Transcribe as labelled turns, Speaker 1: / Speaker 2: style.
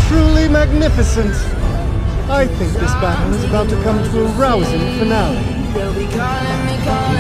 Speaker 1: truly magnificent. I think this battle is about to come to a rousing finale.
Speaker 2: They'll be calling me, calling